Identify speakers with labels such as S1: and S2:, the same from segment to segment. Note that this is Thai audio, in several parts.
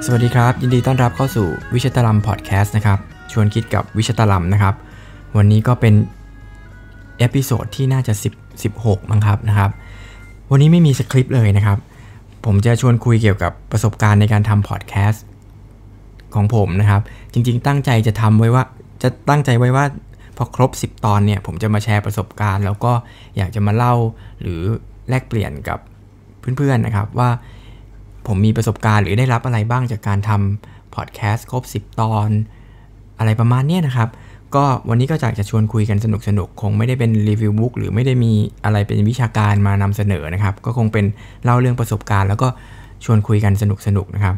S1: สวัสดีครับยินดีต้อนรับเข้าสู่วิชตลัมพอดแคสต์นะครับชวนคิดกับวิชตลัมนะครับวันนี้ก็เป็นเอพิโซดที่น่าจะ16มั้งครับวันนี้ไม่มีสคริปต์เลยนะครับผมจะชวนคุยเกี่ยวกับประสบการณ์ในการทำพอดแคสต์ของผมนะครับจริงๆตั้งใจไว้ว่าพอครบ10ตอนเนี่ยผมจะมาแชร์ประสบการณ์แล้วก็อยากจะมาเล่าหรือแลกเปลี่ยนกับเพื่อนๆนะครับว่าผมมีประสบการณ์หรือได้รับอะไรบ้างจากการทำพอดแคสต์ครบ10ตอนอะไรประมาณนี้นะครับก็วันนี้ก็อยากจะชวนคุยกันสนุกคงไม่ได้เป็นรีวิวบุ๊กหรือไม่ได้มีอะไรเป็นวิชาการมานำเสนอนะครับก็คงเป็นเล่าเรื่องประสบการณ์แล้วก็ชวนคุยกันสนุกนะครับ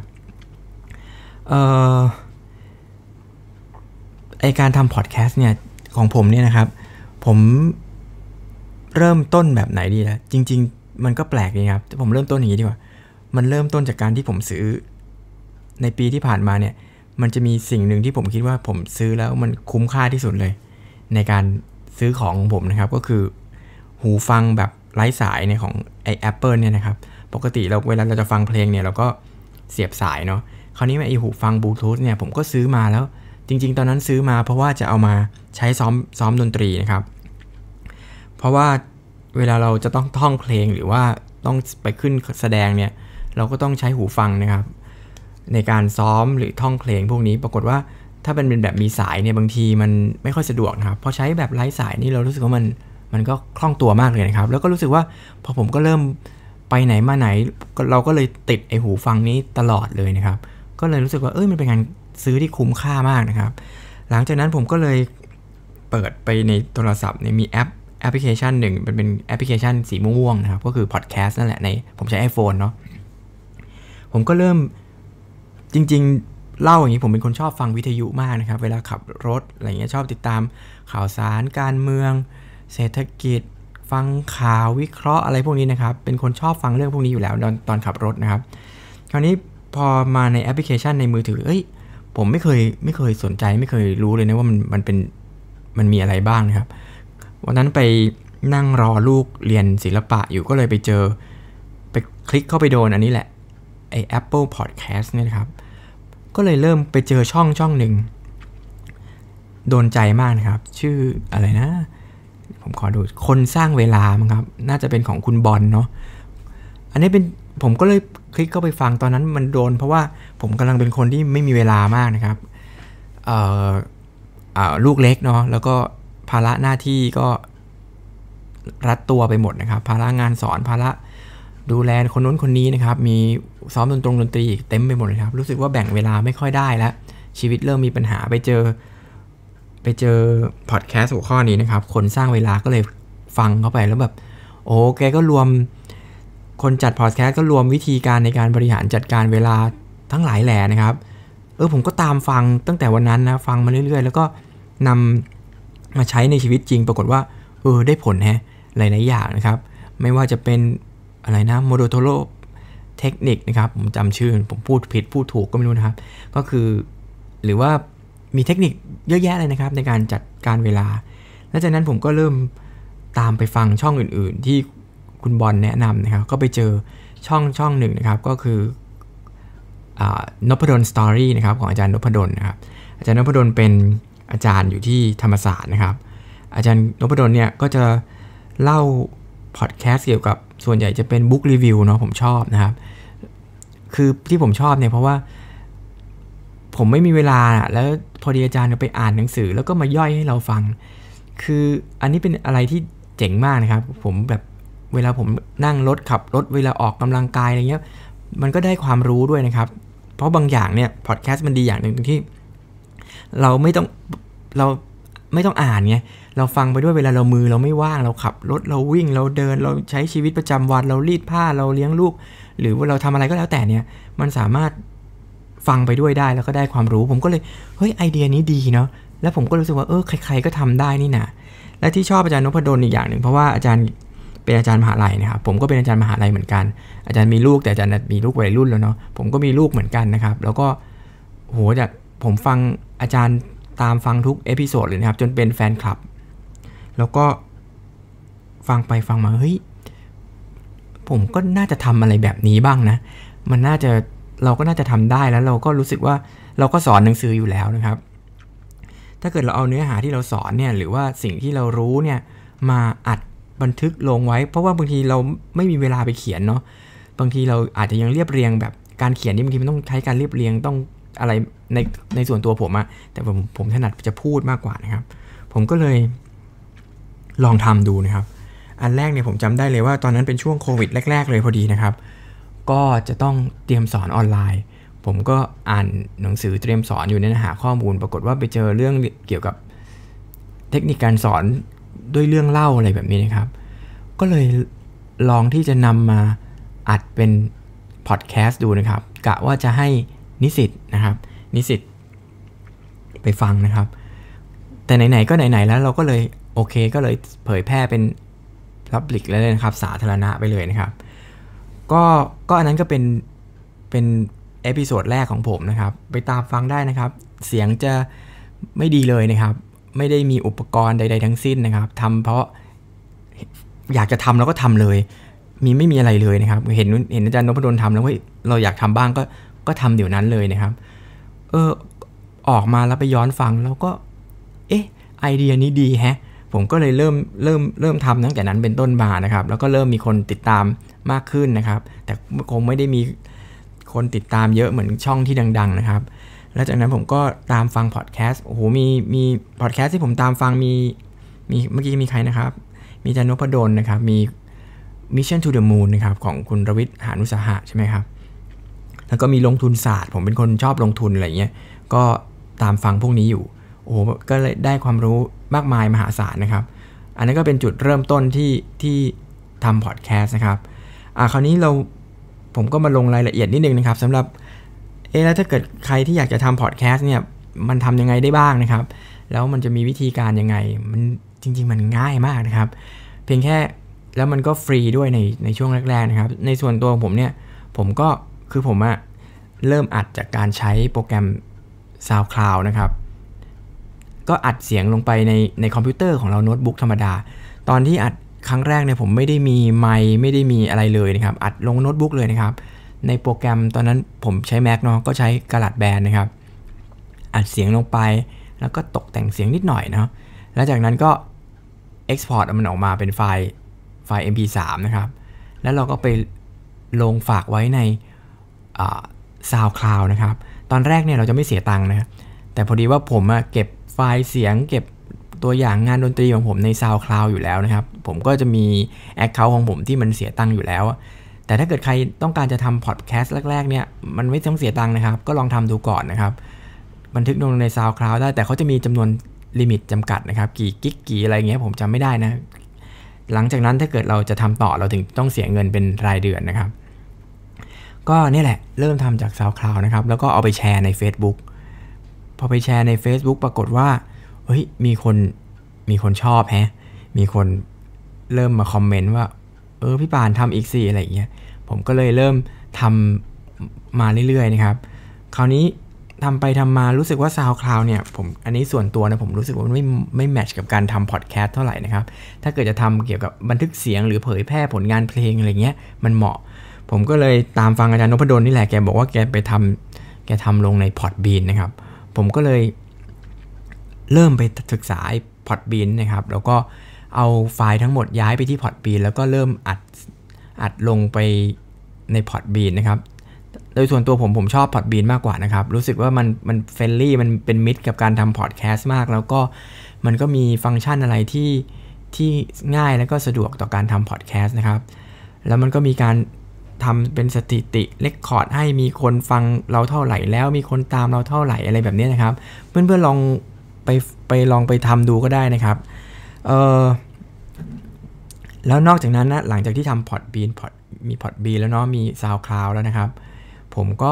S1: ไอการทำพอดแคสต์เนี่ยของผมเนี่ยนะครับผมเริ่มต้นแบบไหนดีล่ะจริงๆมันก็แปลกดีครับผมเริ่มต้นอย่างนี้ดีกว่ามันเริ่มต้นจากการที่ผมซื้อในปีที่ผ่านมาเนี่ยมันจะมีสิ่งหนึ่งที่ผมคิดว่าผมซื้อแล้วมันคุ้มค่าที่สุดเลยในการซื้อของผมนะครับก็คือหูฟังแบบไร้สายเนี่ยของไอ้ Apple เนี่ยนะครับปกติเวลาเราจะฟังเพลงเนี่ยเราก็เสียบสายเนาะคราวนี้ไอ้หูฟังบลูทูธเนี่ยผมก็ซื้อมาแล้วจริงๆตอนนั้นซื้อมาเพราะว่าจะเอามาใช้ซ้อมดนตรีนะครับเพราะว่าเวลาเราจะต้องท่องเพลงหรือว่าต้องไปขึ้นแสดงเนี่ยเราก็ต้องใช้หูฟังนะครับในการซ้อมหรือท่องเพลงพวกนี้ปรากฏว่าถ้าเป็นแบบมีสายเนี่ยบางทีมันไม่ค่อยสะดวกนะครับพอใช้แบบไร้สายนี่เรารู้สึกว่ามันก็คล่องตัวมากเลยนะครับแล้วก็รู้สึกว่าพอผมก็เริ่มไปไหนมาไหนเราก็เลยติดไอ้หูฟังนี้ตลอดเลยนะครับก็เลยรู้สึกว่ามันเป็นการซื้อที่คุ้มค่ามากนะครับหลังจากนั้นผมก็เลยเปิดไปในโทรศัพท์เนี่ยมีแอปพลิเคชันหนึ่งเป็นแอปพลิเคชันสีม่วงๆนะครับก็คือพอดแคสต์นั่นแหละผมใช้ iPhone เนาะผมก็เริ่มจริงๆเล่าอย่างนี้ผมเป็นคนชอบฟังวิทยุมากนะครับเวลาขับรถอะไรเงี้ยชอบติดตามข่าวสารการเมืองเศรษฐกิจฟังข่าววิเคราะห์อะไรพวกนี้นะครับเป็นคนชอบฟังเรื่องพวกนี้อยู่แล้วตอนขับรถนะครับคราวนี้พอมาในแอปพลิเคชันในมือถือผมไม่เคยสนใจไม่เคยรู้เลยนะว่ามันมีอะไรบ้างนะครับวันนั้นไปนั่งรอลูกเรียนศิลปะอยู่ก็เลยไปคลิกเข้าไปโดนอันนี้แหละไอ้ Apple Podcast เนี่ยนะครับก็เลยเริ่มไปเจอช่องหนึ่งโดนใจมากนะครับชื่ออะไรนะผมขอดูคนสร้างเวลามั้งครับน่าจะเป็นของคุณบอลเนาะอันนี้ผมก็เลยคลิกเข้าไปฟังตอนนั้นมันโดนเพราะว่าผมกำลังเป็นคนที่ไม่มีเวลามากนะครับลูกเล็กเนาะแล้วก็ภาระหน้าที่ก็รัดตัวไปหมดนะครับภาระงานสอนภาระดูแลคนนู้นคนนี้นะครับมีซ้อมดนตรีอีกเต็มไปหมดเลยครับรู้สึกว่าแบ่งเวลาไม่ค่อยได้แล้วชีวิตเริ่มมีปัญหาไปเจอพอดแคสต์หัวข้อนี้นะครับคนสร้างเวลาก็เลยฟังเข้าไปแล้วแบบแกก็รวมคนจัดพอดแคสต์ก็รวมวิธีการในการบริหารจัดการเวลาทั้งหลายแหล่นะครับผมก็ตามฟังตั้งแต่วันนั้นนะฟังมาเรื่อยๆแล้วก็นำมาใช้ในชีวิตจริงปรากฏว่าได้ผลหลายๆอย่างนะครับไม่ว่าจะเป็นอะไรนะโมโดโทโรเทคนิคนะครับผมจำชื่อผมพูดผิดพูดถูกก็ไม่รู้นะครับก็คือหรือว่ามีเทคนิคเยอะแยะเลยนะครับในการจัดการเวลาและจากนั้นผมก็เริ่มตามไปฟังช่องอื่นๆที่คุณบอลแนะนำนะครับก็ไปเจอช่องหนึ่งนะครับก็คือนพดลสตอรี่นะครับของอาจารย์นพดลนะครับอาจารย์นพดลเป็นอาจารย์อยู่ที่ธรรมศาสตร์นะครับอาจารย์นพดลเนี่ยก็จะเล่าพอดแคสต์เกี่ยวกับส่วนใหญ่จะเป็นบุ๊กรีวิวเนาะผมชอบนะครับคือที่ผมชอบเนี่ยเพราะว่าผมไม่มีเวลาแล้วพอดีอาจารย์ไปอ่านหนังสือแล้วก็มาย่อยให้เราฟังคืออันนี้เป็นอะไรที่เจ๋งมากนะครับผมแบบเวลาผมนั่งรถขับรถเวลาออกกำลังกายอะไรเงี้ยมันก็ได้ความรู้ด้วยนะครับเพราะบางอย่างเนี่ยพอดแคสต์มันดีอย่างหนึ่งที่เราไม่ต้องอ่านไงเราฟังไปด้วยเวลาเราไม่ว่างเราขับรถเราวิ่งเราเดินเราใช้ชีวิตประจำวันเรารีดผ้าเราเลี้ยงลูกหรือว่าเราทำอะไรก็แล้วแต่เนี่ยมันสามารถฟังไปด้วยได้แล้วก็ได้ความรู้ผมก็เลยไอเดียนี้ดีเนาะแล้วผมก็รู้สึกว่าใครๆก็ทำได้นี่นะและที่ชอบอาจารย์นพดลอีกอย่างหนึ่งเพราะว่าอาจารย์เป็นอาจารย์มหาลัยนะครับผมก็เป็นอาจารย์มหาลัยเหมือนกันอาจารย์มีลูกแต่อาจารย์มีลูกวัยรุ่นแล้วเนาะผมก็มีลูกเหมือนกันนะครับแล้วก็จากผมฟังอาจารย์ตามฟังทุกเอพิโซดเลยนะครับจนเป็นแฟนคลับแล้วก็ฟังไปฟังมาผมก็น่าจะทำอะไรแบบนี้บ้างนะมันน่าจะเราก็น่าจะทำได้แล้วเราก็รู้สึกว่าเราก็สอนหนังสืออยู่แล้วนะครับถ้าเกิดเราเอาเนื้อหาที่เราสอนเนี่ยหรือว่าสิ่งที่เรารู้เนี่ยมาอัดบันทึกลงไว้เพราะว่าบางทีเราไม่มีเวลาไปเขียนเนาะบางทีเราอาจจะยังเรียบเรียงแบบการเขียนนี่บางทีมันต้องใช้การเรียบเรียงต้องอะไรในส่วนตัวผมอะแต่ผมถนัดจะพูดมากกว่านะครับผมก็เลยลองทำดูนะครับอันแรกเนี่ยผมจำได้เลยว่าตอนนั้นเป็นช่วงโควิดแรกๆเลยพอดีนะครับก็จะต้องเตรียมสอนออนไลน์ผมก็อ่านหนังสือเตรียมสอนอยู่ในเนื้อหาข้อมูลปรากฏว่าไปเจอเรื่องเกี่ยวกับเทคนิคการสอนด้วยเรื่องเล่าอะไรแบบนี้นะครับก็เลยลองที่จะนำมาอัดเป็นพอดแคสต์ดูนะครับกะว่าจะให้นิสิตนะครับนิสิตไปฟังนะครับแต่ไหนๆก็ไหนๆแล้วเราก็เลยโอเคก็เลยเผยแพร่เป็น Public แล้วเลยนะครับสาธารณะไปเลยนะครับก็อันนั้นก็เป็นเอพิโซดแรกของผมนะครับไปตามฟังได้นะครับเสียงจะไม่ดีเลยนะครับไม่ได้มีอุปกรณ์ใดๆทั้งสิ้นนะครับทำเพราะอยากจะทำแล้วก็ทำเลยไม่มีอะไรเลยนะครับเห็นอาจารย์นพดลทำแล้วเราอยากทำบ้างก็ทำเดี๋ยวนั้นเลยนะครับออกมาแล้วไปย้อนฟังแล้วก็ไอเดียนี้ดีแฮะผมก็เลยเริ่มทำตั้งแต่นั้นเป็นต้นมานะครับแล้วก็เริ่มมีคนติดตามมากขึ้นนะครับแต่คงไม่ได้มีคนติดตามเยอะเหมือนช่องที่ดังๆนะครับแล้วจากนั้นผมก็ตามฟังพอดแคสต์โอ้โหมีพอดแคสต์ที่ผมตามฟังมีเมื่อกี้มีใครนะครับมีอาจารย์นพดลนะครับมี Mission to the Moon นะครับของคุณรวิทย์ หานุสาหะใช่ไหมครับแล้วก็มีลงทุนศาสตร์ผมเป็นคนชอบลงทุนอะไรเงี้ยก็ตามฟังพวกนี้อยู่โอ้โหก็เลยได้ความรู้มากมายมหาศาลนะครับอันนั้นก็เป็นจุดเริ่มต้นที่ทำพอดแคสต์นะครับคราวนี้ผมก็มาลงรายละเอียดนิดนึงนะครับสำหรับแล้วถ้าเกิดใครที่อยากจะทำพอดแคสต์เนี่ยมันทำยังไงได้บ้างนะครับแล้วมันจะมีวิธีการยังไงมันจริงๆมันง่ายมากนะครับเพียงแค่แล้วมันก็ฟรีด้วยในช่วงแรกๆนะครับในส่วนตัวผมเนี่ยผมเริ่มอัดจากการใช้โปรแกรม SoundCloud นะครับก็อัดเสียงลงไปในคอมพิวเตอร์ของเราโน้ตบุ๊กธรรมดาตอนที่อัดครั้งแรกเนี่ยผมไม่ได้มีไมค์ไม่ได้มีอะไรเลยนะครับอัดลงโน้ตบุ๊กเลยนะครับในโปรแกรมตอนนั้นผมใช้ Mac เนาะก็ใช้กะลัดแบนนะครับอัดเสียงลงไปแล้วก็ตกแต่งเสียงนิดหน่อยเนาะแล้วจากนั้นก็ Export มันออกมาเป็นไฟล์ MP3 นะครับแล้วเราก็ไปลงฝากไว้ในSoundCloud นะครับตอนแรกเนี่ยเราจะไม่เสียตังค์นะแต่พอดีว่าผมเก็บไฟล์เสียงเก็บตัวอย่างงานดนตรีของผมใน SoundCloud อยู่แล้วนะครับผมก็จะมี Account ของผมที่มันเสียตังค์อยู่แล้วแต่ถ้าเกิดใครต้องการจะทำพอดแคสต์แรกๆเนี่ยมันไม่ต้องเสียตังค์นะครับก็ลองทำดูก่อนนะครับบันทึกลงใน SoundCloud ได้แต่เขาจะมีจำนวนลิมิตจำกัดนะครับกี่กิกกี่อะไรเงี้ยผมจำไม่ได้นะหลังจากนั้นถ้าเกิดเราจะทำต่อเราถึงต้องเสียเงินเป็นรายเดือนนะครับก็นี่แหละเริ่มทำจาก SoundCloud นะครับแล้วก็เอาไปแชร์ใน Facebook พอไปแชร์ใน Facebook ปรากฏว่าเฮ้ยมีคนชอบมีคนเริ่มมาคอมเมนต์ว่าพี่ปานทำอีกสิอะไรอย่างเงี้ยผมก็เลยเริ่มทำมาเรื่อยๆนะครับคราวนี้ทำไปทำมารู้สึกว่า SoundCloud เนี่ยอันนี้ส่วนตัวนะผมรู้สึกว่ามันไม่แมทช์กับการทำพอดแคสต์เท่าไหร่นะครับถ้าเกิดจะทำเกี่ยวกับบันทึกเสียงหรือเผยแพร่ผลงานเพลงอะไรเงี้ยมันเหมาะผมก็เลยตามฟังอาจารย์นพดลนี่แหละแกบอกว่าแกทำลงใน Podbean นะครับผมก็เลยเริ่มไปศึกษาPodbean นะครับแล้วก็เอาไฟล์ทั้งหมดย้ายไปที่ Podbean แล้วก็เริ่มอัดลงไปใน Podbean นะครับโดยส่วนตัวผมชอบ Podbean มากกว่านะครับรู้สึกว่ามันเฟรนลี่มันเป็นมิตรกับการทำพอดแคสต์มากแล้วก็มันก็มีฟังก์ชันอะไรที่ง่ายแล้วก็สะดวกต่อการทำพอดแคสต์นะครับแล้วมันก็มีการทำเป็นสถิติเรคคอร์ดให้มีคนฟังเราเท่าไหร่แล้วมีคนตามเราเท่าไหร่อะไรแบบนี้นะครับเพื่อนๆลองไปทำดูก็ได้นะครับแล้วนอกจากนั้นนะหลังจากที่ทำมี Podbean แล้วเนาะมี SoundCloud แล้วนะครับผมก็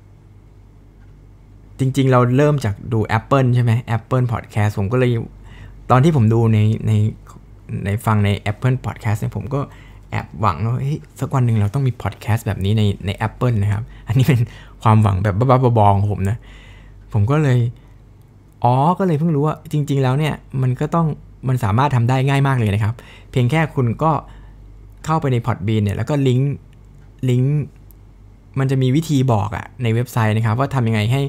S1: จริงๆเราเริ่มจากดู Apple ใช่ไหม Apple Podcast ผมก็เลยตอนที่ผมดูในฟังใน Apple Podcast เนี่ยผมก็แอบหวังว่าสักวันหนึ่งเราต้องมีพอดแคสต์แบบนี้ใน Apple นะครับอันนี้เป็นความหวังแบบบ้าๆบอๆของผมนะผมก็เลยก็เลยเพิ่งรู้ว่าจริงๆแล้วเนี่ยมันสามารถทำได้ง่ายมากเลยนะครับเพียงแค่คุณก็เข้าไปใน Podbean เนี่ยแล้วก็ลิงก์มันจะมีวิธีบอกในเว็บไซต์นะครับว่าทำยังไงให้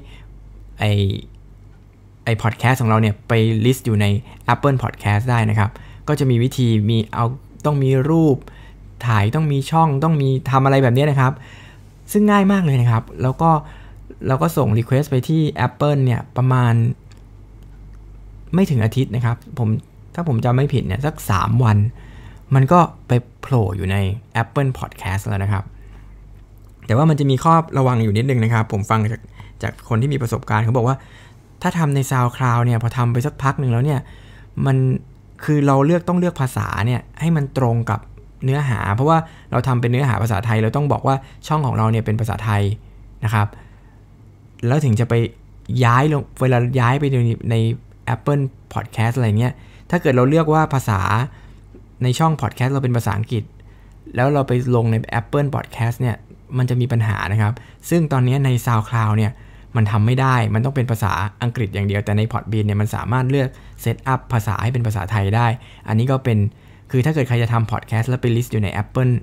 S1: ไอพอดแคสต์ของเราเนี่ยไปลิสต์อยู่ใน Apple Podcast ได้นะครับก็จะมีวิธีต้องมีรูปถ่ายต้องมีช่องต้องมีทำอะไรแบบนี้นะครับซึ่งง่ายมากเลยนะครับแล้วก็เราก็ส่ง request ไปที่ Apple เนี่ยประมาณไม่ถึงอาทิตย์นะครับถ้าผมจำไม่ผิดเนี่ยสัก3วันมันก็ไปโผล่อยู่ใน Apple Podcast แล้วนะครับแต่ว่ามันจะมีข้อระวังอยู่นิดนึงนะครับผมฟังจากคนที่มีประสบการณ์เขาบอกว่าถ้าทำใน SoundCloud เนี่ยพอทำไปสักพักหนึ่งแล้วเนี่ยมันคือเราต้องเลือกภาษาเนี่ยให้มันตรงกับเนื้อหาเพราะว่าเราทำเป็นเนื้อหาภาษาไทยเราต้องบอกว่าช่องของเราเนี่ยเป็นภาษาไทยนะครับแล้วถึงจะไปย้ายลงเวลาย้ายไปใน Apple Podcast อะไรเงี้ยถ้าเกิดเราเลือกว่าภาษาในช่อง Podcast เราเป็นภาษาอังกฤษแล้วเราไปลงใน Apple Podcast เนี่ยมันจะมีปัญหานะครับซึ่งตอนนี้ใน SoundCloud เนี่ยมันทำไม่ได้มันต้องเป็นภาษาอังกฤษอย่างเดียวแต่ใน Podbean เนี่ยมันสามารถเลือกเซตอัพภาษาให้เป็นภาษาไทยได้อันนี้ก็เป็นคือถ้าเกิดใครจะทำ Podcast แล้วไปลิสต์อยู่ใน Apple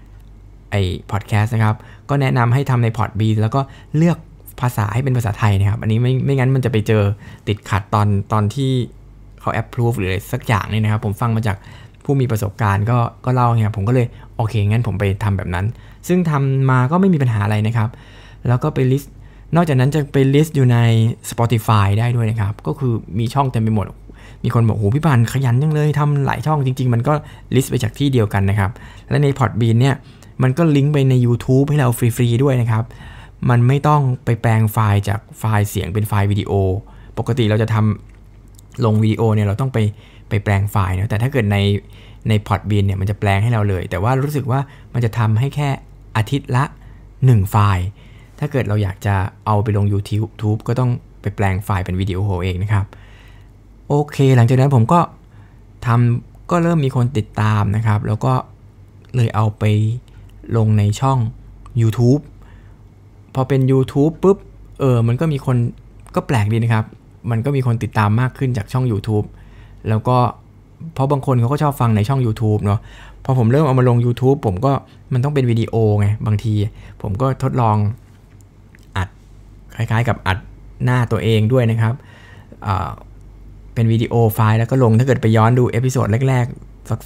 S1: Podcast นะครับก็แนะนำให้ทำใน Podbean แล้วก็เลือกภาษาให้เป็นภาษาไทยนะครับอันนี้ไม่งั้นมันจะไปเจอติดขัดตอนที่เขา approve หรืออะไรสักอย่างนี่นะครับผมฟังมาจากผู้มีประสบการณ์ก็เล่าไงผมก็เลยโอเคงั้นผมไปทำแบบนั้นซึ่งทำมาก็ไม่มีปัญหาอะไรนะครับแล้วก็ไปลิสต์นอกจากนั้นจะไปลิสต์อยู่ใน Spotify ได้ด้วยนะครับก็คือมีช่องเต็มไปหมดมีคนบอกโหพี่ปานขยันจังเลยทำหลายช่องจริงๆมันก็ลิสต์ไปจากที่เดียวกันนะครับและใน Podbean เนี่ยมันก็ลิงก์ไปใน YouTube ให้เราฟรีๆด้วยนะครับมันไม่ต้องไปแปลงไฟล์จากไฟล์เสียงเป็นไฟล์วิดีโอปกติเราจะทำลงวิดีโอเนี่ยเราต้องไปแปลงไฟล์นะแต่ถ้าเกิดใน Podbean เนี่ยมันจะแปลงให้เราเลยแต่ว่ารู้สึกว่ามันจะทำให้แค่อาทิตย์ละ1ไฟล์ถ้าเกิดเราอยากจะเอาไปลง YouTube ก็ต้องไปแปลงไฟล์เป็นวิดีโอเองนะครับโอเคหลังจากนั้นผมก็เริ่มมีคนติดตามนะครับแล้วก็เลยเอาไปลงในช่อง YouTube พอเป็น YouTube ปุ๊บมันก็มีคนก็แปลกดีนะครับมันก็มีคนติดตามมากขึ้นจากช่อง YouTube แล้วก็เพราะบางคนเขาก็ชอบฟังในช่อง YouTube เนาะพอผมเริ่มเอามาลง YouTube มันต้องเป็นวิดีโอไงบางทีผมก็ทดลองอัดคล้ายๆกับอัดหน้าตัวเองด้วยนะครับเป็นวิดีโอไฟล์แล้วก็ลงถ้าเกิดไปย้อนดูเอพิโซดแรกๆสัก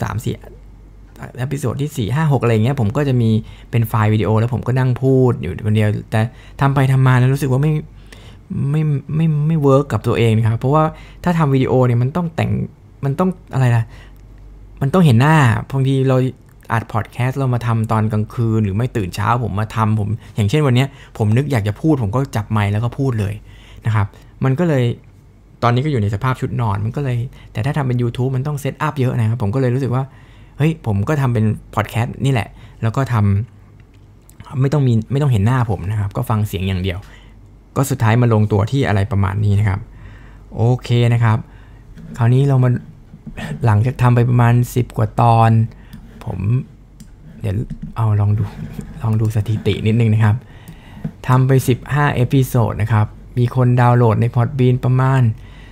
S1: 3-4เอพิโซดที่4 5 6อะไรเงี้ยผมก็จะมีเป็นไฟล์วิดีโอแล้วผมก็นั่งพูดอยู่คนเดียวแต่ทำไปทำมาแล้วรู้สึกว่าไม่เวิร์กกับตัวเองนะครับเพราะว่าถ้าทำวิดีโอเนี่ยมันต้องอะไรล่ะมันต้องเห็นหน้าบางทีเราอัดพอดแคสต์เรามาทำตอนกลางคืนหรือไม่ตื่นเช้าผมมาทำผมอย่างเช่นวันนี้ผมนึกอยากจะพูดผมก็จับไมค์แล้วก็พูดเลยนะครับมันก็เลยตอนนี้ก็อยู่ในสภาพชุดนอนมันก็เลยแต่ถ้าทำเป็น YouTube มันต้องเซตอัพเยอะนะครับผมก็เลยรู้สึกว่าเฮ้ยผมก็ทำเป็นพอดแคสต์นี่แหละแล้วก็ทำไม่ต้องเห็นหน้าผมนะครับก็ฟังเสียงอย่างเดียวก็สุดท้ายมาลงตัวที่อะไรประมาณนี้นะครับโอเคนะครับคราวนี้เรามาหลังจากทำไปประมาณ10กว่าตอนผมเดี๋ยวลองดูสถิตินิดนึงนะครับทำไป15เอพิโซดนะครับมีคนดาวน์โหลดใน Podbean ประมาณ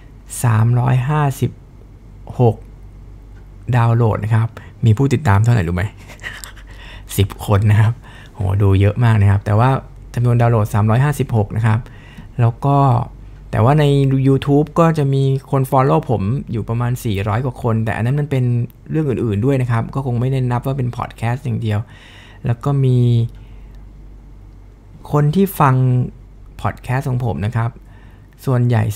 S1: 356ดาวน์โหลดนะครับมีผู้ติดตามเท่าไหร่รู้ไหม10 คนนะครับโหดูเยอะมากนะครับแต่ว่าจำนวนดาวน์โหลด356นะครับแล้วก็แต่ว่าใน YouTube ก็จะมีคน follow ผมอยู่ประมาณ400กว่าคนแต่อันนั้นมันเป็นเรื่องอื่นๆด้วยนะครับก็คงไม่ได้นับว่าเป็นพอดแคสต์อย่างเดียวแล้วก็มีคนที่ฟังพอดแคสต์ของผมนะครับส่วนใหญ่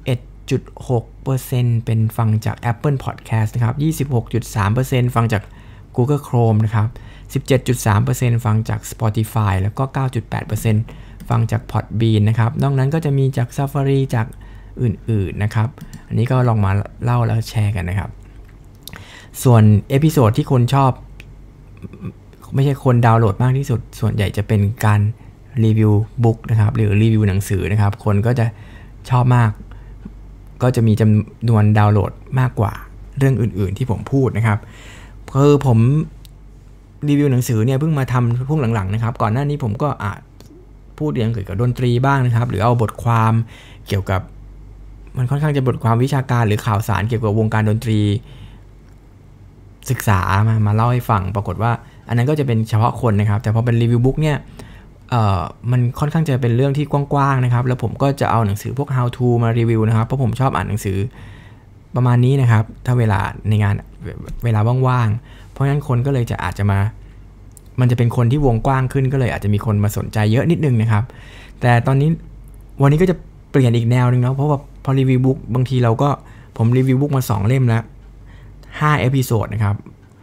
S1: 31.6% เป็นฟังจาก Apple Podcast นะครับ 26.3% ฟังจาก Google Chrome นะครับ 17.3% ฟังจาก Spotify แล้วก็ 9.8% ฟังจาก Podbean นะครับนอกนั้นก็จะมีจาก Safari จากอื่นๆนะครับอันนี้ก็ลองมาเล่าแล้วแชร์กันนะครับส่วนเอพิโซดที่คนชอบไม่ใช่คนดาวน์โหลดมากที่สุดส่วนใหญ่จะเป็นการรีวิวบุ๊กนะครับหรือรีวิวหนังสือนะครับคนก็จะชอบมากก็จะมีจำนวนดาวน์โหลดมากกว่าเรื่องอื่นๆที่ผมพูดนะครับคือผมรีวิวหนังสือเนี่ยเพิ่งมาทำพวกหลังๆนะครับก่อนหน้านี้ผมก็พูดเรื่องเกี่ยวกับดนตรีบ้างนะครับหรือเอาบทความเกี่ยวกับมันค่อนข้างจะบทความวิชาการหรือข่าวสารเกี่ยวกับวงการดนตรีศึกษามาเล่าให้ฟังปรากฏว่าอันนั้นก็จะเป็นเฉพาะคนนะครับแต่พอเป็นรีวิวบุ๊กเนี่ยมันค่อนข้างจะเป็นเรื่องที่กว้างๆนะครับแล้วผมก็จะเอาหนังสือพวก how to มารีวิวนะครับเพราะผมชอบอ่านหนังสือประมาณนี้นะครับถ้าเวลาในงานเวลาว่างๆเพราะฉะนั้นคนก็เลยจะอาจจะมันจะเป็นคนที่วงกว้างขึ้นก็เลยอาจจะมีคนมาสนใจเยอะนิดนึงนะครับแต่ตอนนี้วันนี้ก็จะเปลี่ยนอีกแนวนึงเนาะเพราะว่าพอรีวิวบุ๊กบางทีผมรีวิวบุ๊กมา2เล่มแล้ว5เอพิโซดนะครับ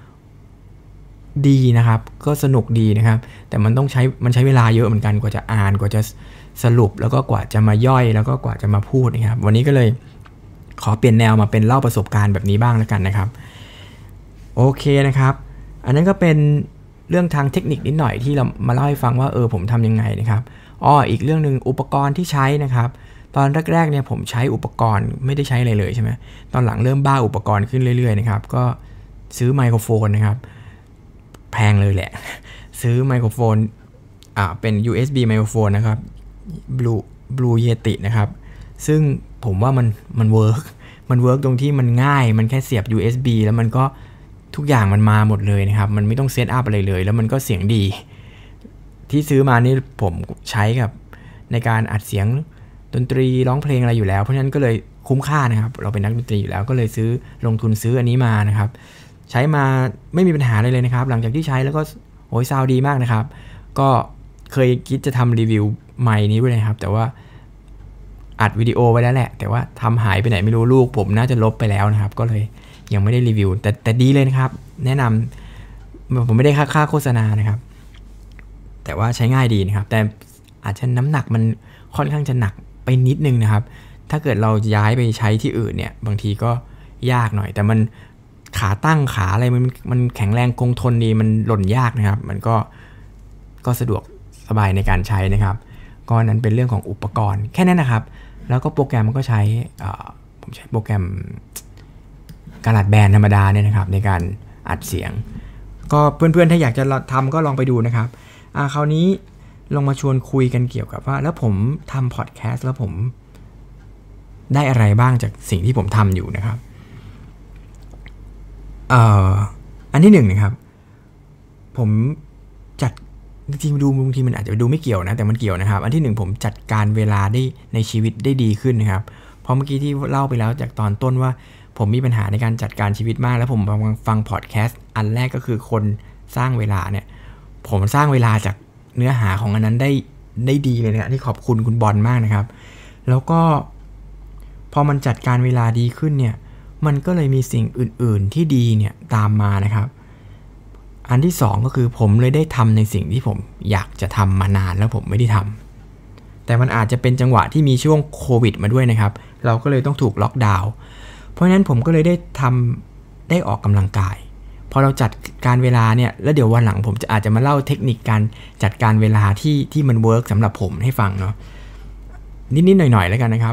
S1: ดีนะครับก็สนุกดีนะครับแต่มันใช้เวลาเยอะเหมือนกันกว่าจะอ่านกว่าจะสรุปแล้วก็กว่าจะมาย่อยแล้วก็กว่าจะมาพูดนะครับวันนี้ก็เลยขอเปลี่ยนแนวมาเป็นเล่าประสบการณ์แบบนี้บ้างแล้วกันนะครับโอเคนะครับอันนั้นก็เป็นเรื่องทางเทคนิคนิดหน่อยที่เรามาเล่าให้ฟังว่าผมทำยังไงนะครับอีกเรื่องนึงอุปกรณ์ที่ใช้นะครับตอนแรกๆเนี่ยผมใช้อุปกรณ์ไม่ได้ใช้อะไรเลยใช่ไหมตอนหลังเริ่มบ้าอุปกรณ์ขึ้นเรื่อยๆนะครับก็ซื้อไมโครโฟนนะครับแพงเลยแหละซื้อไมโครโฟนเป็น USB ไมโครโฟนนะครับ Blue Yeti นะครับซึ่งผมว่ามันเวิร์กตรงที่มันง่ายมันแค่เสียบ USB แล้วมันก็ทุกอย่างมันมาหมดเลยนะครับมันไม่ต้องเซตอัพอะไรเลยแล้วมันก็เสียงดีที่ซื้อมานี่ผมใช้กับในการอัดเสียงดนตรีร้องเพลงอะไรอยู่แล้วเพราะฉะนั้นก็เลยคุ้มค่านะครับเราเป็นนักดนตรีอยู่แล้วก็เลยลงทุนซื้ออันนี้มานะครับใช้มาไม่มีปัญหาเลยนะครับหลังจากที่ใช้แล้วก็ซาวด์ดีมากนะครับก็เคยคิดจะทำรีวิวไมค์นี้ด้วยนะครับแต่ว่าอัดวิดีโอไว้แล้วแหละแต่ว่าทำหายไปไหนไม่รู้ลูกผมน่าจะลบไปแล้วนะครับก็เลยยังไม่ได้รีวิวแต่ดีเลยนะครับแนะนำผมไม่ได้ค่าโฆษณานะครับแต่ว่าใช้ง่ายดีนะครับแต่อาจจะน้ำหนักมันค่อนข้างจะหนักไปนิดนึงนะครับถ้าเกิดเราย้ายไปใช้ที่อื่นเนี่ยบางทีก็ยากหน่อยแต่มันขาตั้งขาอะไรมันแข็งแรงคงทนดีมันหล่นยากนะครับมันก็สะดวกสบายในการใช้นะครับก็นั้นเป็นเรื่องของอุปกรณ์แค่นั้นนะครับแล้วก็โปรแกรมมันก็ใช้ผมใช้โปรแกรมGarageBandธรรมดาเนี่ยนะครับในการอัดเสียงก็เพื่อนๆถ้าอยากจะทำก็ลองไปดูนะครับคราวนี้ลองมาชวนคุยกันเกี่ยวกับว่าแล้วผมทำพอดแคสต์แล้วผมได้อะไรบ้างจากสิ่งที่ผมทำอยู่นะครับอันที่1นะครับผมจัดจริงๆดูบางทีมันอาจจะดูไม่เกี่ยวนะแต่มันเกี่ยวนะครับอันที่1ผมจัดการเวลาได้ในชีวิตได้ดีขึ้นนะครับเพราะเมื่อกี้ที่เล่าไปแล้วจากตอนต้นว่าผมมีปัญหาในการจัดการชีวิตมากแล้วผมฟังพอดแคสต์อันแรกก็คือคนสร้างเวลาเนี่ยผมสร้างเวลาจากเนื้อหาของอันนั้นได้ดีเลยนะที่ขอบคุณคุณบอลมากนะครับแล้วก็พอมันจัดการเวลาดีขึ้นเนี่ยมันก็เลยมีสิ่งอื่นๆที่ดีเนี่ยตามมานะครับอันที่2ก็คือผมเลยได้ทำในสิ่งที่ผมอยากจะทำมานานแล้วผมไม่ได้ทำแต่มันอาจจะเป็นจังหวะที่มีช่วงโควิดมาด้วยนะครับเราก็เลยต้องถูกล็อกดาวน์เพราะฉะนั้นผมก็เลยได้ออกกำลังกายพอเราจัดการเวลาเนี่ยแล้วเดี๋ยววันหลังผมอาจจะมาเล่าเทคนิคการจัดการเวลาที่มันเวิร์กสำหรับผมให้ฟังเนาะนิดๆหน่อยๆแล้วกันนะครับ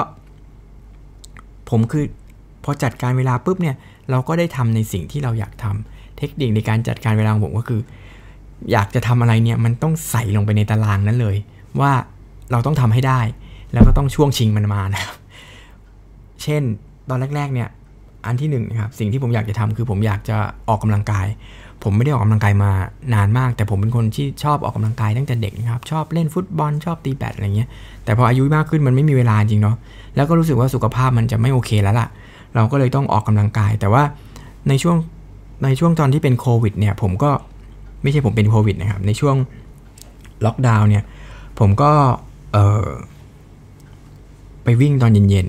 S1: ผมคือพอจัดการเวลาปุ๊บเนี่ยเราก็ได้ทำในสิ่งที่เราอยากทำเทคนิคในการจัดการเวลาของผมก็คืออยากจะทำอะไรเนี่ยมันต้องใส่ลงไปในตารางนั้นเลยว่าเราต้องทำให้ได้แล้วก็ต้องช่วงชิงมันมานะครับเช่นตอนแรกๆเนี่ยอันที่1นะครับสิ่งที่ผมอยากจะทำคือผมอยากจะออกกำลังกายผมไม่ได้ออกกำลังกายมานานมากแต่ผมเป็นคนที่ชอบออกกำลังกายตั้งแต่เด็กนะครับชอบเล่นฟุตบอลชอบตีแบดอะไรเงี้ยแต่พออายุมากขึ้นมันไม่มีเวลาจริงเนาะแล้วก็รู้สึกว่าสุขภาพมันจะไม่โอเคแล้วล่ะเราก็เลยต้องออกกำลังกายแต่ว่าในช่วงตอนที่เป็นโควิดเนี่ยผมก็ไม่ใช่ผมเป็นโควิดนะครับในช่วงล็อกดาวน์เนี่ยผมก็ไปวิ่งตอนเย็น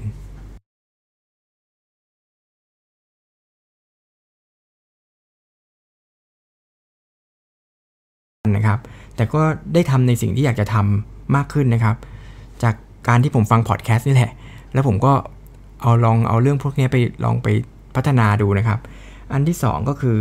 S1: นะครับแต่ก็ได้ทำในสิ่งที่อยากจะทำมากขึ้นนะครับจากการที่ผมฟังพอดแคสต์นี่แหละแล้วผมก็ลองเอาเรื่องพวกนี้ไปลองไปพัฒนาดูนะครับอันที่2ก็คือ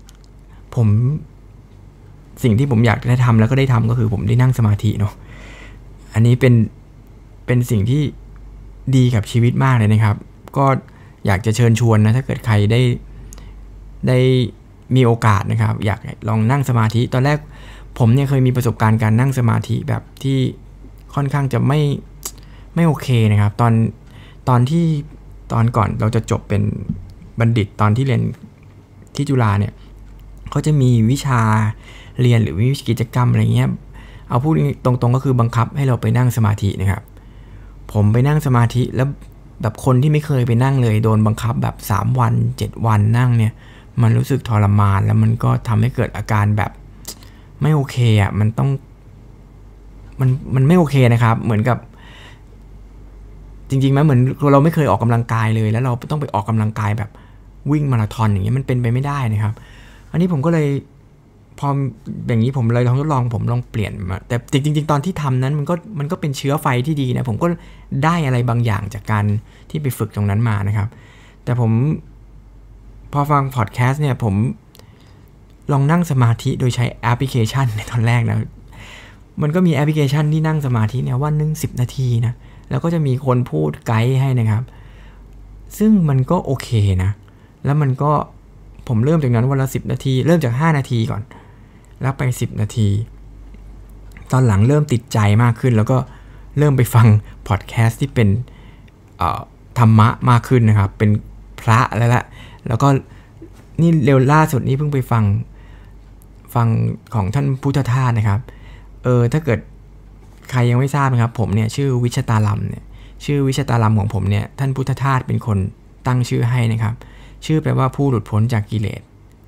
S1: สิ่งที่ผมอยากได้ทำแล้วก็ได้ทำก็คือผมได้นั่งสมาธิเนาะอันนี้เป็นสิ่งที่ดีกับชีวิตมากเลยนะครับก็อยากจะเชิญชวนนะถ้าเกิดใครได้มีโอกาสนะครับอยากลองนั่งสมาธิตอนแรกผมเนี่ยเคยมีประสบการณ์การนั่งสมาธิแบบที่ค่อนข้างจะไม่โอเคนะครับตอนก่อนเราจะจบเป็นบัณฑิตตอนที่เรียนที่จุฬาเนี่ยเขาจะมีวิชาเรียนหรือวิชากิจกรรมอะไรเงี้ยเอาพูดตรงๆก็คือบังคับให้เราไปนั่งสมาธินะครับผมไปนั่งสมาธิแล้วแบบคนที่ไม่เคยไปนั่งเลยโดนบังคับแบบ3วัน7วันนั่งเนี่ยมันรู้สึกทรมานแล้วมันก็ทำให้เกิดอาการแบบไม่โอเคอ่ะมันต้องมันไม่โอเคนะครับเหมือนกับจริงๆไหมเหมือนเราไม่เคยออกกำลังกายเลยแล้วเราต้องไปออกกำลังกายแบบวิ่งมาราธอนอย่างเงี้ยมันเป็นไปไม่ได้นะครับอันนี้ผมก็เลยพออย่างนี้ผมเลยทดลองผมลองเปลี่ยนมาแต่จริงๆตอนที่ทำนั้นมันก็เป็นเชื้อไฟที่ดีนะผมก็ได้อะไรบางอย่างจากการที่ไปฝึกตรงนั้นมานะครับแต่ผมพอฟังพอดแคสต์เนี่ยผมลองนั่งสมาธิโดยใช้แอปพลิเคชันในตอนแรกนะมันก็มีแอปพลิเคชันที่นั่งสมาธิเนี่ยวันนึง10 นาทีนะแล้วก็จะมีคนพูดไกด์ให้นะครับซึ่งมันก็โอเคนะแล้วมันก็ผมเริ่มจากนั้นวันละ10 นาทีเริ่มจาก5 นาทีก่อนแล้วไป10 นาทีตอนหลังเริ่มติดใจมากขึ้นแล้วก็เริ่มไปฟังพอดแคสต์ที่เป็นธรรมะมากขึ้นนะครับเป็นพระแล้วก็นี่เร็วล่าสุดนี้เพิ่งไปฟังของท่านพุทธทาสนะครับถ้าเกิดใครยังไม่ทราบนะครับผมเนี่ยชื่อวิชตาลัมเนี่ยชื่อวิชตาลัมของผมเนี่ยท่านพุทธทาสเป็นคนตั้งชื่อให้นะครับชื่อแปลว่าผู้หลุดพ้นจากกิเลส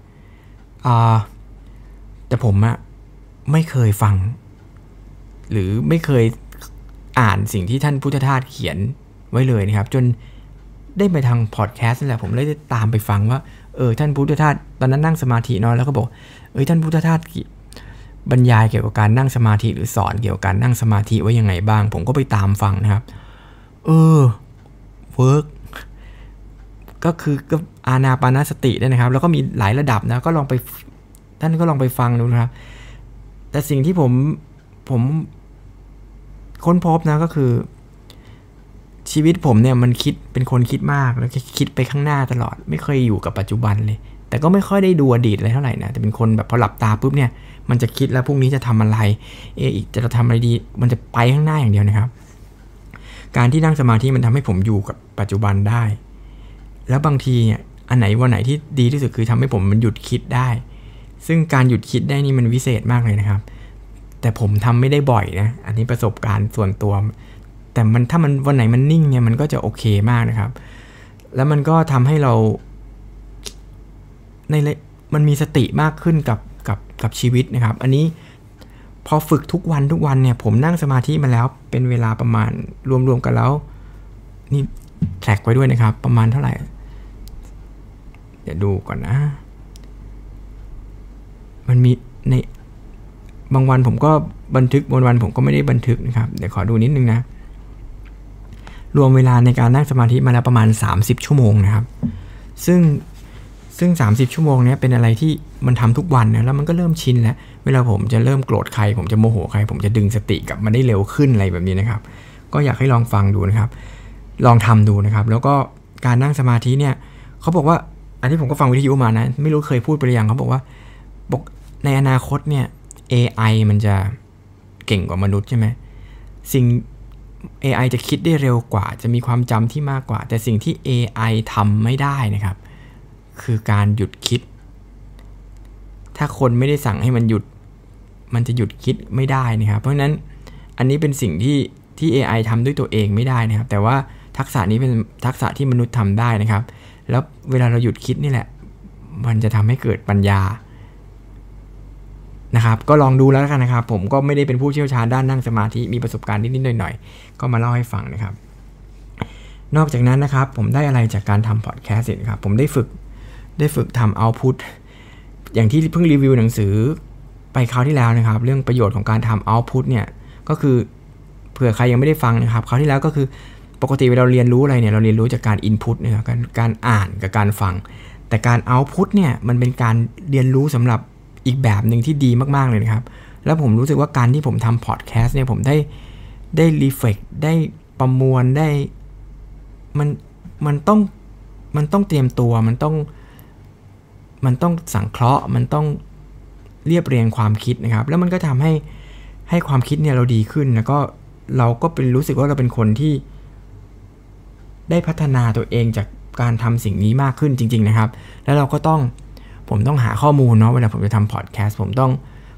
S1: แต่ผมไม่เคยฟังหรือไม่เคยอ่านสิ่งที่ท่านพุทธทาสเขียนไว้เลยนะครับจนได้ไปทางพอดแคสต์นั่นแหละผมเลยได้ตามไปฟังว่าท่านพุทธทาสตอนนั้นนั่งสมาธิเนาะแล้วก็บอกท่านพุทธทาสบรรยายเกี่ยวกับการนั่งสมาธิหรือสอนเกี่ยวกับการนั่งสมาธิไว้ยังไงบ้างผมก็ไปตามฟังนะครับเวิร์กก็คือก็อานาปานสติด้วยนะครับแล้วก็มีหลายระดับนะก็ลองไปท่านก็ลองไปฟังดูนะครับแต่สิ่งที่ผมค้นพบนะก็คือชีวิตผมเนี่ยมันเป็นคนคิดมากแล้วคิดไปข้างหน้าตลอดไม่เคยอยู่กับปัจจุบันเลยแต่ก็ไม่ค่อยได้ดูอดีตอะไรเท่าไหร่นะแต่เป็นคนแบบพอหลับตาปุ๊บเนี่ยมันจะคิดแล้วพรุ่งนี้จะทำอะไรอีกจะทำอะไรดีมันจะไปข้างหน้าอย่างเดียวนะครับการที่นั่งสมาธิมันทำให้ผมอยู่กับปัจจุบันได้แล้วบางทีเนี่ยอันไหนวันไหนที่ดีที่สุดคือทำให้ผมมันหยุดคิดได้ซึ่งการหยุดคิดได้นี่มันวิเศษมากเลยนะครับแต่ผมทำไม่ได้บ่อยนะอันนี้ประสบการณ์ส่วนตัวแต่ถ้ามันวันไหนมันนิ่งเนี่ยมันก็จะโอเคมากนะครับแล้วมันก็ทำให้เรามันมีสติมากขึ้นกับชีวิตนะครับอันนี้พอฝึกทุกวันเนี่ยผมนั่งสมาธิมาแล้วเป็นเวลาประมาณรวมๆกันแล้วนี่แทร็กไว้ด้วยนะครับประมาณเท่าไหร่เดี๋ยวดูก่อนนะมันมีในบางวันผมก็บันทึกบางวันผมก็ไม่ได้บันทึกนะครับเดี๋ยวขอดูนิดนึงนะรวมเวลาในการนั่งสมาธิมาแล้วประมาณ30 ชั่วโมงนะครับซึ่ง30 ชั่วโมงนี้เป็นอะไรที่มันทำทุกวันนะแล้วมันก็เริ่มชินแล้วเวลาผมจะเริ่มโกรธใครผมจะโมโหใครผมจะดึงสติกลับมาได้เร็วขึ้นอะไรแบบนี้นะครับก็อยากให้ลองฟังดูนะครับลองทำดูนะครับแล้วก็การนั่งสมาธิเนี่ยเขาบอกว่าอันที่ผมก็ฟังวิทยุมานะไม่รู้เคยพูดไปหรือยังเขาบอกว่าในอนาคตเนี่ย AI มันจะเก่งกว่ามนุษย์ใช่ไหมสิ่ง AI จะคิดได้เร็วกว่าจะมีความจำที่มากกว่าแต่สิ่งที่ AI ทำไม่ได้นะครับคือการหยุดคิดถ้าคนไม่ได้สั่งให้มันหยุดมันจะหยุดคิดไม่ได้นะครับเพราะฉะนั้นอันนี้เป็นสิ่งที่ AI ทำด้วยตัวเองไม่ได้นะครับแต่ว่าทักษะนี้เป็นทักษะที่มนุษย์ทำได้นะครับแล้วเวลาเราหยุดคิดนี่แหละมันจะทำให้เกิดปัญญานะครับก็ลองดูแล้วกันนะครับผมก็ไม่ได้เป็นผู้เชี่ยวชาญด้านนั่งสมาธิมีประสบการณ์นิดๆหน่อยๆก็มาเล่าให้ฟังนะครับนอกจากนั้นนะครับผมได้อะไรจากการทำพอดแคสต์ครับผมได้ฝึกทำเอาท์พุตอย่างที่เพิ่งรีวิวหนังสือไปคราวที่แล้วนะครับเรื่องประโยชน์ของการทำเอาท์พุตเนี่ยก็คือเผื่อใครยังไม่ได้ฟังนะครับคราวที่แล้วก็คือปกติเวลาเราเรียนรู้อะไรเนี่ยเราเรียนรู้จากการอินพุตนะครับการอ่านกับการฟังแต่การเอาท์พุตเนี่ยมันเป็นการเรียนรู้สำหรับอีกแบบหนึ่งที่ดีมากๆเลยนะครับแล้วผมรู้สึกว่าการที่ผมทำพอดแคสต์เนี่ยผมได้รีเฟล็กได้ประมวลได้มันต้องเตรียมตัวมันต้องสังเคราะห์มันต้องเรียบเรียงความคิดนะครับแล้วมันก็ทำให้ความคิดเนี่ยเราดีขึ้นแล้วก็เราก็เป็นรู้สึกว่าเราเป็นคนที่ได้พัฒนาตัวเองจากการทำสิ่งนี้มากขึ้นจริงๆนะครับแล้วเราก็ผมต้องหาข้อมูลเนาะเวลาผมจะทำพอดแคสต์ผมต้อง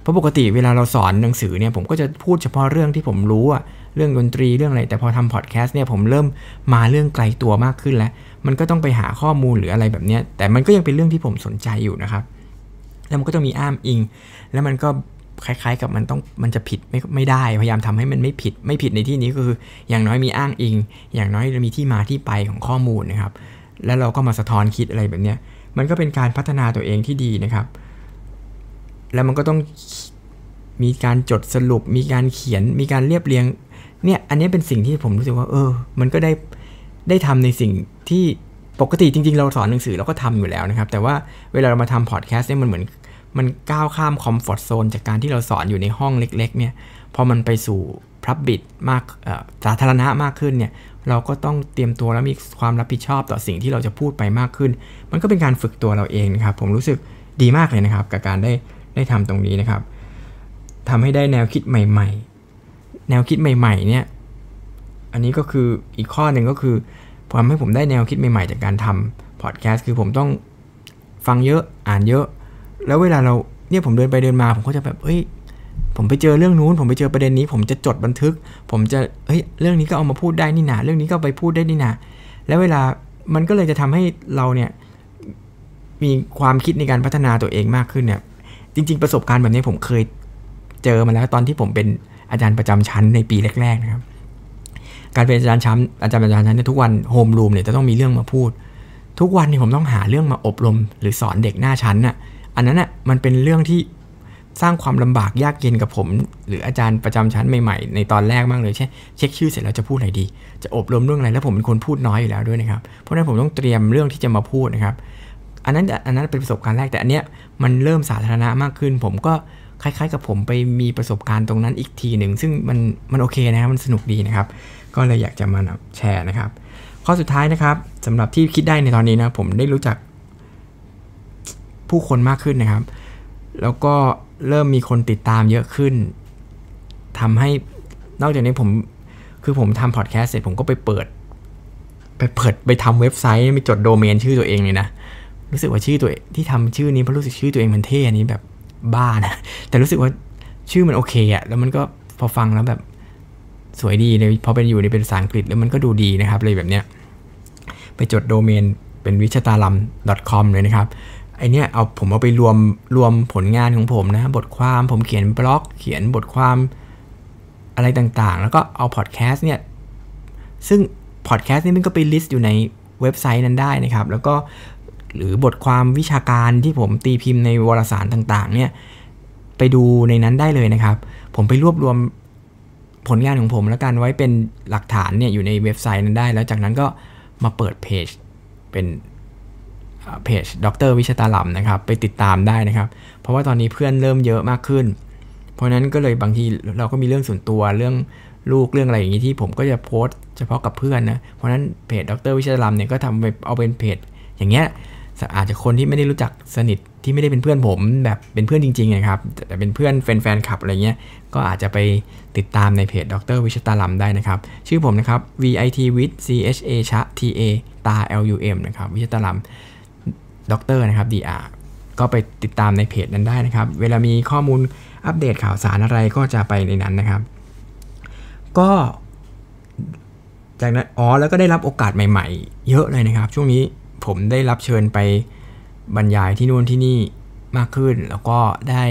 S1: ราะปกติเวลาเราสอนหนังสือเนี่ยผมก็จะพูดเฉพาะเรื่องที่ผมรู้อะเรื่องดนตรีเรื่องอะไรแต่พอทำพอดแคสต์เนี่ยผมเริ่มมาเรื่องไกลตัวมากขึ้นแล้วมันก็ต้องไปหาข้อมูลหรืออะไรแบบนี้แต่มันก็ยังเป็นเรื่องที่ผมสนใจอยู่นะครับแล้วมันก็ต้องมีอ้างอิงแล้วมันก็คล้ายๆกับมันจะผิดไม่ได้พยายามทำให้มันไม่ผิดในที่นี้ก็คืออย่างน้อยมีอ้างอิงอย่างน้อยมีที่มาที่ไปของข้อมูลนะครับแล้วเราก็มาสะท้อนคิดอะไรแบบนี้มันก็เป็นการพัฒนาตัวเองที่ดีนะครับแล้วมันก็ต้องมีการจดสรุปมีการเขียนมีการเรียบเรียงเนี่ยอันนี้เป็นสิ่งที่ผมรู้สึกว่ามันก็ได้ทำในสิ่งที่ปกติจริงๆเราสอนหนังสือเราก็ทำอยู่แล้วนะครับแต่ว่าเวลาเรามาทำพอดแคสต์เนี่ยมันเหมือนมันก้าวข้ามคอมฟอร์ทโซนจากการที่เราสอนอยู่ในห้องเล็กๆเนี่ยพอมันไปสู่พับบิทมากสาธารณะมากขึ้นเนี่ยเราก็ต้องเตรียมตัวและมีความรับผิดชอบต่อสิ่งที่เราจะพูดไปมากขึ้นมันก็เป็นการฝึกตัวเราเองนะครับผมรู้สึกดีมากเลยนะครับกับการได้ทำตรงนี้นะครับทำให้ได้แนวคิดใหม่ๆแนวคิดใหม่ๆเนี่ยอันนี้ก็คืออีกข้อหนึ่งก็คือทำให้ผมได้แนวคิดใหม่ๆจากการทำพอดแคสต์คือผมต้องฟังเยอะอ่านเยอะแล้วเวลาเราเนี่ยผมเดินไปเดินมาผมก็จะแบบผมไปเจอเรื่องนู้นผมไปเจอประเด็นนี้ผมจะจดบันทึกผมจะเรื่องนี้ก็เอามาพูดได้นี่นาเรื่องนี้ก็ไปพูดได้นี่นาแล้วเวลามันก็เลยจะทำให้เราเนี่ยมีความคิดในการพัฒนาตัวเองมากขึ้นเนี่ยจริงๆประสบการณ์แบบนี้ผมเคยเจอมาแล้วตอนที่ผมเป็นอาจารย์ประจำชั้นในปีแรกๆนะครับการเป็นอาจารย์ประจำชั้นเนี่ยทุกวันโฮมรูมเนี่ยจะต้องมีเรื่องมาพูดทุกวันนี่ผมต้องหาเรื่องมาอบรมหรือสอนเด็กหน้าชั้นน่ะอันนั้นน่ะมันเป็นเรื่องที่สร้างความลำบากยากเย็นกับผมหรืออาจารย์ประจำชั้นใหม่ๆในตอนแรกมากเลยเช็คชื่อเสร็จแล้วจะพูดอะไรดีจะอบรมเรื่องอะไรแล้วผมเป็นคนพูดน้อยอยู่แล้วด้วยนะครับเพราะฉะนั้นผมต้องเตรียมเรื่องที่จะมาพูดนะครับอันนั้นเป็นประสบการณ์แรกแต่อันเนี้ยมันเริ่มสาธารณะมากขึ้นผมก็คล้ายๆกับผมไปมีประสบการณ์ตรงนั้นอีกทีหนึ่งซึ่งมันโอเคนะครับมันสนุกดีนะครับก็เลยอยากจะมาแชร์นะครับข้อสุดท้ายนะครับสำหรับที่คิดได้ในตอนนี้นะผมได้รู้จักผู้คนมากขึ้นนะครับแล้วก็เริ่มมีคนติดตามเยอะขึ้นทำให้นอกจากนี้ผมทำพอดแคสต์เสร็จผมก็ไปทำเว็บไซต์ไปจดโดเมนชื่อตัวเองเลยนะรู้สึกว่าชื่อตัวที่ทำชื่อนี้เพราะรู้สึกชื่อตัวเองมันเท่อันนี้แบบบ้านะแต่รู้สึกว่าชื่อมันโอเคอะแล้วมันก็พอฟังแล้วแบบสวยดีเลยพอเป็นอยู่ในเป็นภาษาอังกฤษแล้วมันก็ดูดีนะครับเลยแบบเนี้ยไปจดโดเมนเป็นvichatalam.com เลยนะครับไอเนี้ยผมเอาไปรวมผลงานของผมนะบทความผมเขียนบล็อกเขียนบทความอะไรต่างๆแล้วก็เอาพอดแคสต์เนี่ยซึ่งพอดแคสต์นี่มันก็ไปลิสต์อยู่ในเว็บไซต์นั้นได้นะครับแล้วก็หรือบทความวิชาการที่ผมตีพิมพ์ในวารสารต่างๆเนี่ยไปดูในนั้นได้เลยนะครับผมไปรวบรวมผลงานของผมแล้วกันไว้เป็นหลักฐานเนี่ยอยู่ในเว็บไซต์นั้นได้แล้วจากนั้นก็มาเปิดเพจเป็นเพจดร.วิชตาลัมนะครับไปติดตามได้นะครับเพราะว่าตอนนี้เพื่อนเริ่มเยอะมากขึ้นเพราะนั้นก็เลยบางทีเราก็มีเรื่องส่วนตัวเรื่องลูกเรื่องอะไรอย่างนี้ที่ผมก็จะโพสต์เฉพาะกับเพื่อนนะเพราะนั้นเพจดร.วิชตาลัมเนี่ยก็ทำไปเอาเป็นเพจอย่างเงี้ยอาจจะคนที่ไม่ได้รู้จักสนิทที่ไม่ได้เป็นเพื่อนผมแบบเป็นเพื่อนจริงๆนะครับแต่เป็นเพื่อนแฟนคลับอะไรเงี้ยก็อาจจะไปติดตามในเพจดร.วิชตาลัมได้นะครับชื่อผมนะครับ VIT with CHA ชะ TA ตา LUM นะครับวิชตาลัมด็อกเตอร์นะครับ DR ก็ไปติดตามในเพจนั้นได้นะครับเวลามีข้อมูลอัปเดตข่าวสารอะไรก็จะไปในนั้นนะครับก็จากนั้นแล้วก็ได้รับโอกาสใหม่ๆเยอะเลยนะครับช่วงนี้ผมได้รับเชิญไปบรรยายที่นู่นที่นี่มากขึ้นแล้วก็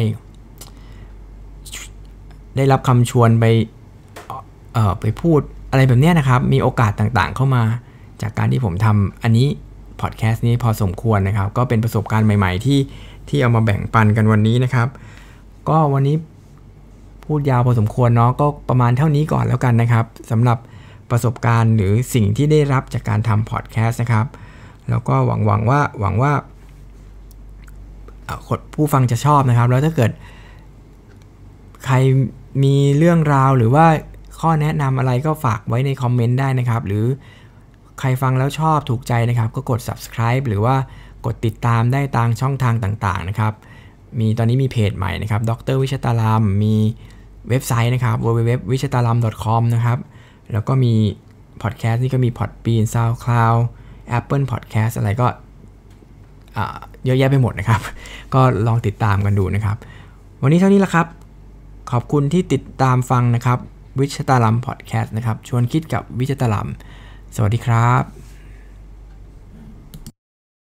S1: ได้รับคำชวนไปพูดอะไรแบบนี้นะครับมีโอกาสต่างๆเข้ามาจากการที่ผมทำอันนี้พอดแคสต์นี้พอสมควรนะครับก็เป็นประสบการณ์ใหม่ๆที่เอามาแบ่งปันกันวันนี้นะครับก็วันนี้พูดยาวพอสมควรเนาะก็ประมาณเท่านี้ก่อนแล้วกันนะครับสำหรับประสบการณ์หรือสิ่งที่ได้รับจากการทำพอดแคสต์นะครับแล้วก็หวังว่าผู้ฟังจะชอบนะครับแล้วถ้าเกิดใครมีเรื่องราวหรือว่าข้อแนะนำอะไรก็ฝากไว้ในคอมเมนต์ได้นะครับหรือใครฟังแล้วชอบถูกใจนะครับก็กด subscribe หรือว่ากดติดตามได้ตามช่องทางต่างๆนะครับตอนนี้มีเพจใหม่นะครับดร.วิชตาลัมมีเว็บไซต์นะครับ www.vichatalam.com นะครับแล้วก็มีพอดแคสต์นี่ก็มี Podbean SoundCloud Apple Podcast อะไรก็เยอะแยะไปหมดนะครับก็ลองติดตามกันดูนะครับวันนี้เท่านี้ละครับขอบคุณที่ติดตามฟังนะครับวิชตาลัมพอดแคสต์นะครับชวนคิดกับวิชตาลัมสวัสดีครับ